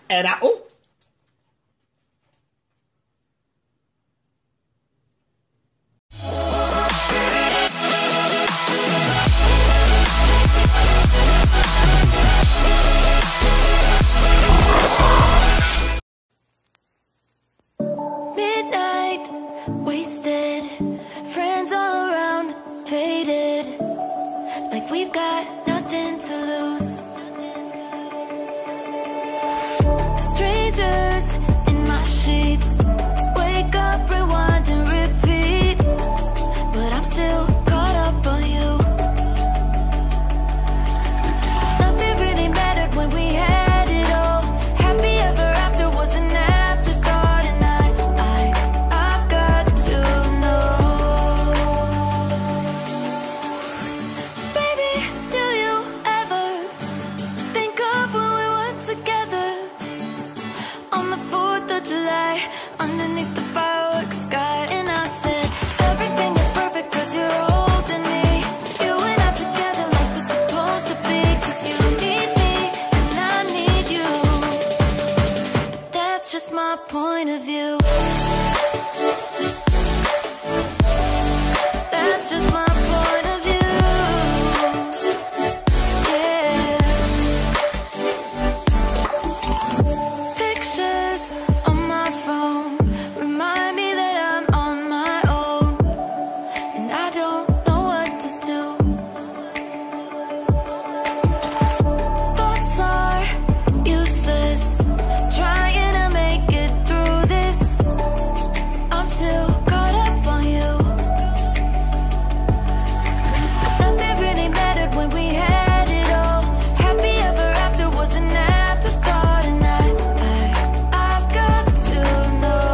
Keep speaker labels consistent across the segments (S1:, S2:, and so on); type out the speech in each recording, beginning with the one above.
S1: And I, oh,
S2: midnight, wasted, friends all around, faded, like we've got nothing to lose. Strangers in my sheets, wake up, rewind and repeat, but I'm still caught up on you. Nothing really mattered when we had it all. Happy ever after was an afterthought, and I've got to know. Baby, do you ever think of when we were together on the 4th of July, underneath the fireworks sky? And I said, everything is perfect cause you're holding me. You and I together like we're supposed to be, cause you need me and I need you. But that's just my point of view. That's just my point of view. Yeah. Pictures on my phone remind me that I'm on my own, and I don't know what to do. Thoughts are useless, trying to make it through this. I'm still caught up on you. Nothing really mattered when we had it all. Happy ever after was an afterthought, and I've got to know.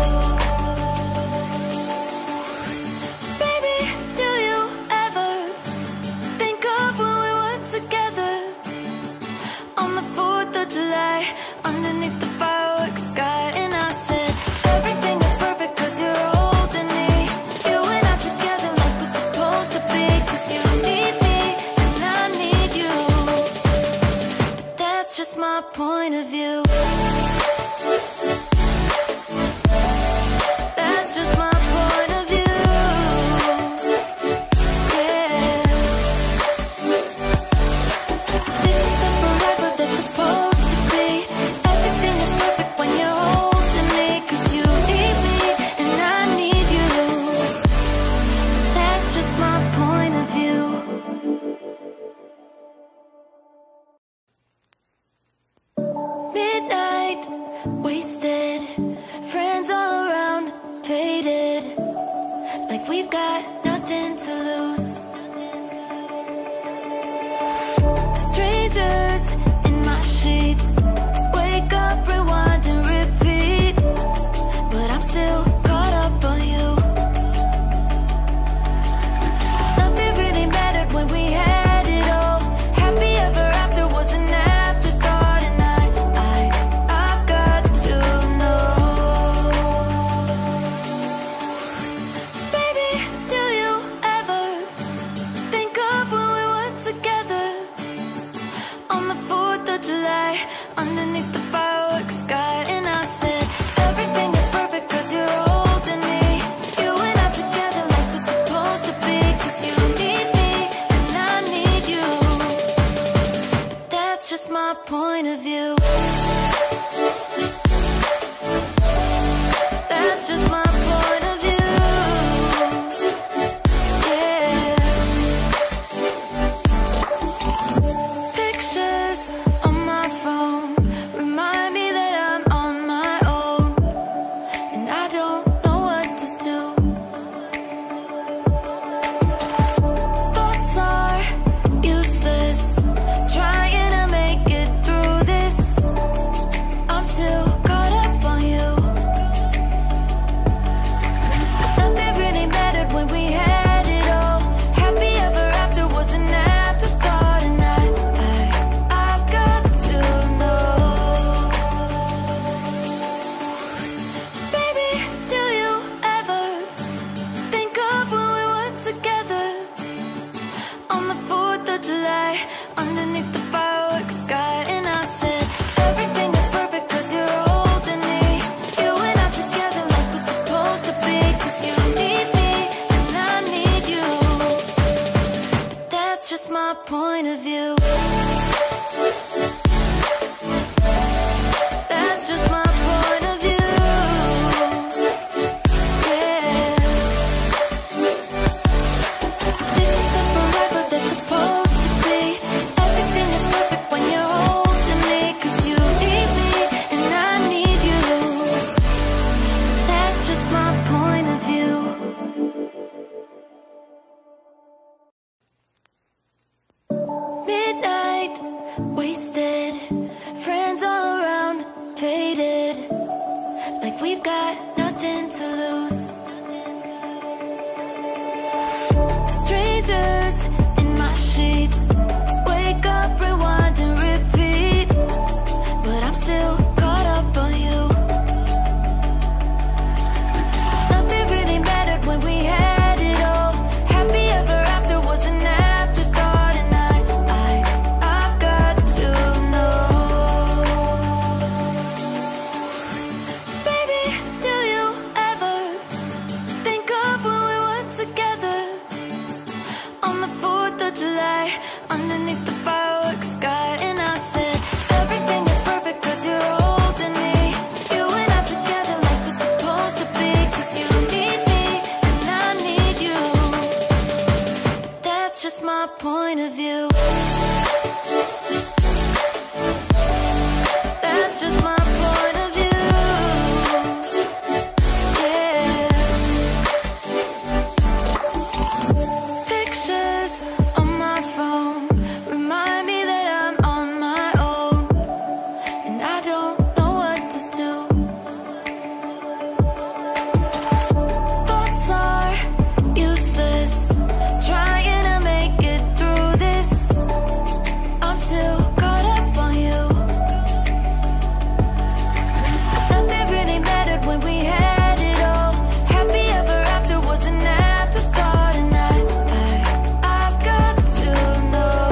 S2: Baby, do you ever think of when we were together on the 4th of July, underneath the fireworks sky? And I said, everything is perfect cause you're holding me. You and I together like we're supposed to be, cause you need me and I need you. But that's just my point of view. That's just my point of view. Yeah. This is the forever that's supposed to be. Everything is perfect when you're holding me, cause you need me and I need you. That's just my point of view. Midnight, wasted, friends all around, faded, like we've got nothing to lose. Strangers in my sheets, wake up, rewind and repeat, but I'm still caught up on you. Nothing really mattered when we had it all. Happy ever after was an afterthought, and I've got to know. Baby, do you ever think of when we were together on the 4th of July, underneath the fireworks sky? And I said, everything is perfect cause you're holding me. You and I together like we're supposed to be, cause you need me and I need you. But that's just my point of view. That's just my point of view. Yeah. Pictures on my phone remind me that I'm on my own, and I don't know what to do. Thoughts are useless, trying to make it through this. I'm still caught up on you. Nothing really mattered when we had it all. Happy ever after was an afterthought, and I've got to know. Baby, do you ever think of when we were together on the 4th of July, underneath the fireworks sky? And I said, everything is perfect my point of view. That's just my point of view. Yeah. This is the forever that's supposed to be. Everything is perfect when you're holding me, 'cause you need me and I need you. That's just my point of view. Midnight, wasted, friends all around, faded, like we've got nothing to lose. Strangers in my sheets, wake up, rewind and repeat, but I'm still caught up on you. Nothing really mattered when we had it all. Happy ever after was an afterthought, and I've got to know. Baby, do you ever think of when we were together on the 4th of July, underneath the fireworks sky? And I said, everything is perfect 'cause you're holding me. You and I together like we're supposed to be, 'cause you need me and I need you. That's just my point of view. That's just my point of view. Yeah. Pictures on my phone remind me that I'm on my own, and I don't know what to do. Thoughts are useless, trying to make it through this. I'm still caught up on you. Nothing really mattered when we had it all. Happy ever after was an afterthought, and I've got to know.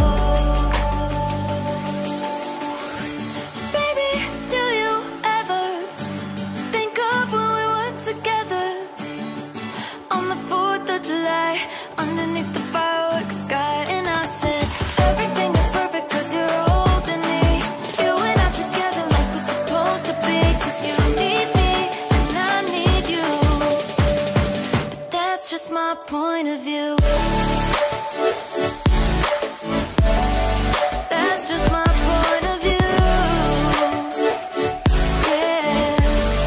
S2: Baby, do you ever think of when we were together on the 4th of July, underneath the fireworks sky? And I said, everything is perfect 'cause you're holding me. You and I together like we're supposed to be, 'cause you need me and I need you. That's just my point of view. That's just my point of view. Yeah.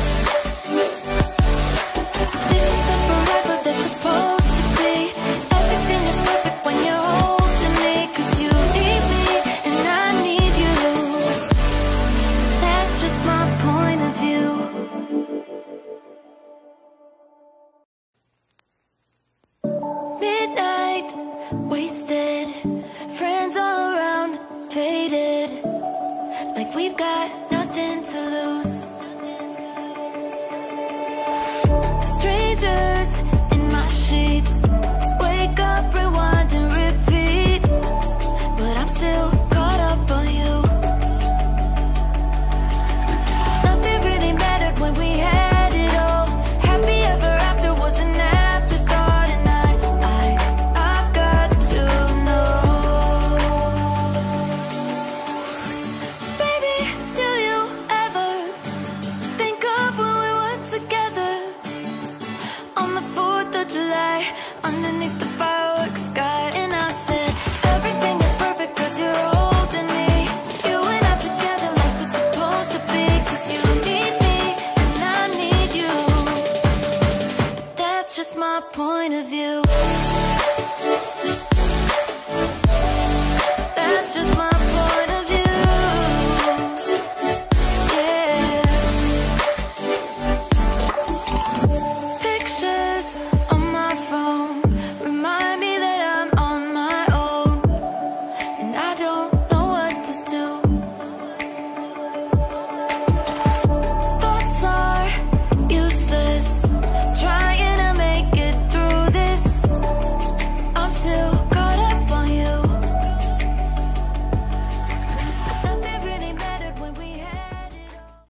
S2: This is the forever that's supposed to be. Everything is perfect when you're holding me, 'cause you need me and I need you. That's just my point of view. Midnight, wasted, friends all around, faded, like we've got nothing to lose. Strangers in my sheets, wake up, rewind and repeat, but I'm still